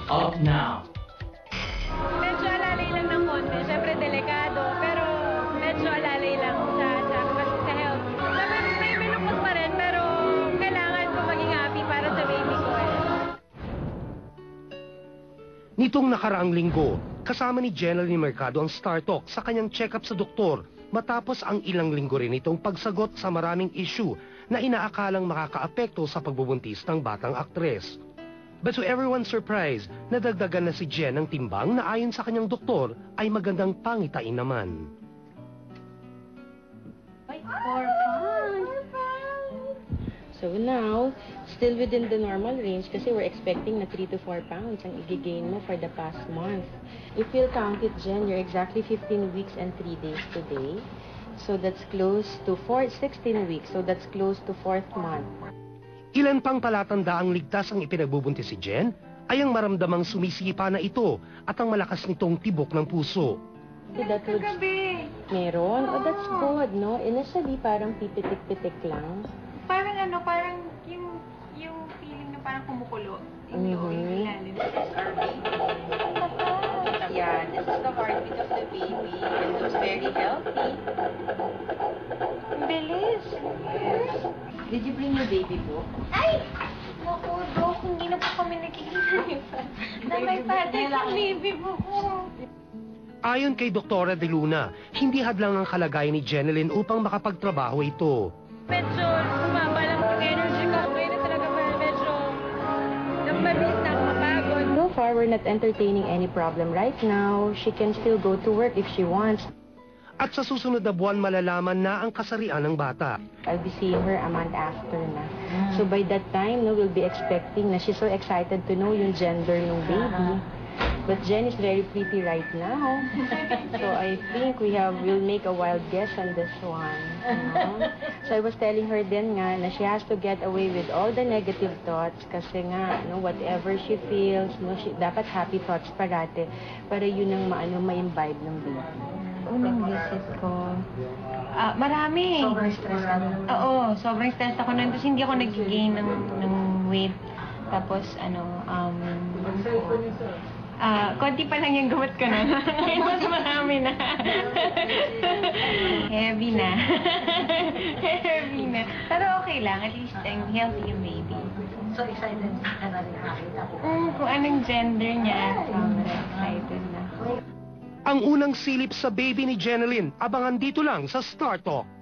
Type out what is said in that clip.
up now. Medyo alalay lang ng konti. Siyempre, delikado. Pero medyo alalay lang sa health. Siyempre, may malungkot pa rin. Pero kailangan ko maging happy para sa baby ko. Nitong nakaraang linggo, kasama ni Jeneline Mercado ang Star Talk sa kanyang check-up sa doktor matapos ang ilang linggo rin itong pagsagot sa maraming issue na inaakalang makakaapekto sa pagbubuntis ng batang aktres. But to everyone's surprise, nadagdagan na si Jen ng timbang na ayon sa kanyang doktor ay magandang pangitain naman. For fun. So now, still within the normal range kasi we're expecting na 3 to 4 pounds ang i-gain mo for the past month. If you'll count it, Jen, you're exactly 15 weeks and 3 days today. So that's close to 16 weeks. So that's close to 4th month. Ilan pang palatandaang ligtas ang ipinagbubuntis si Jen ay ang maramdamang sumisipa na ito at ang malakas nitong tibok ng puso. So that would... Meron? Oh, that's good, no? Initially, parang pipitik-pitik lang. Parang parang yung feeling na parang kumukulo. Ilalim. Yeah, this is the heartbeat of the baby. It looks very healthy. Ang bilis. Did you bring your baby book? Ay! Naku, Dok, hindi na po kami nakikita. Na may patek ang baby po ko. Ayon kay Dr. De Luna, hindi hadlang ang kalagayan ni Jeneline upang makapagtrabaho ito. Medyo bumaba lang ang energy ko. Ngayon na talaga medyo mabilis na ako mapagod. So far, we're not entertaining any problem right now. She can still go to work if she wants. At sa susunod na buwan malalaman na ang kasarian ng bata. I'll be seeing her a month after na. So by that time, no, we'll be expecting na she's so excited to know yung gender ng baby. But Jen is very pretty right now. So I think we'll make a wild guess on this one. So I was telling her din nga na she has to get away with all the negative thoughts kasi nga, no, whatever she feels, no, dapat happy thoughts parate para yun ang ma-imbibe ng baby. Unang visit ko. Marami. Sobrang stress ka na. Oo, sobrang stress ako nun. Tapos hindi ako nag-gain ng weight. Tapos konti pa lang yung gamot ko na. Ngayon mas marami na. Heavy na. Heavy na. Pero okay lang. At least healthy yung baby. So excited ka na rin nakita ko. Kung anong gender niya, sobrang excited na. Ang unang silip sa baby ni Jeneline, abangan dito lang sa Star Talk.